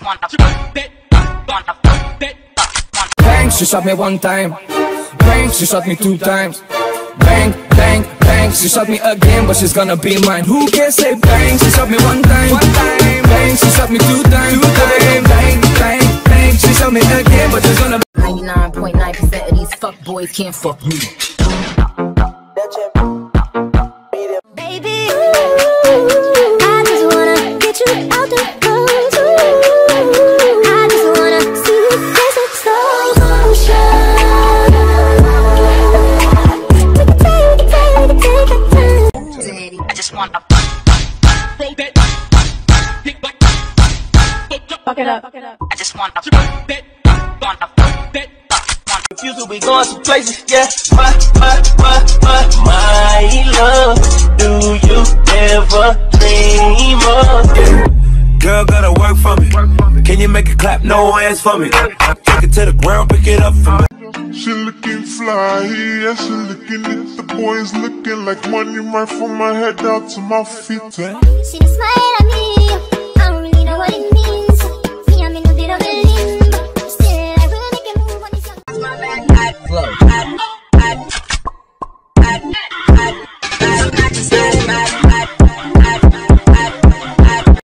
Bang, she shot me one time. Bang, she shot me two times. Bang, bang, bang, she shot me again, but she's gonna be mine. Who can say bang? She shot me one time. Bang, she shot me two times. Bang, bang, bang, bang, she shot me again, but she's gonna be 99.9% of these fuck boys can't fuck me. Baby, I just wanna get you out the clothes. I just wanna see you dancing slow motion. We can take our time. Daddy, I just wanna fuck it up. I just wanna Confused, we going some places, yeah. My love, do you ever dream of? Yeah. Girl, gotta work for me. Can you make it clap? No hands for me. Take it to the ground, pick it up for me. She looking fly, yeah, she looking at the boys looking like money right from my head down to my feet. She smile.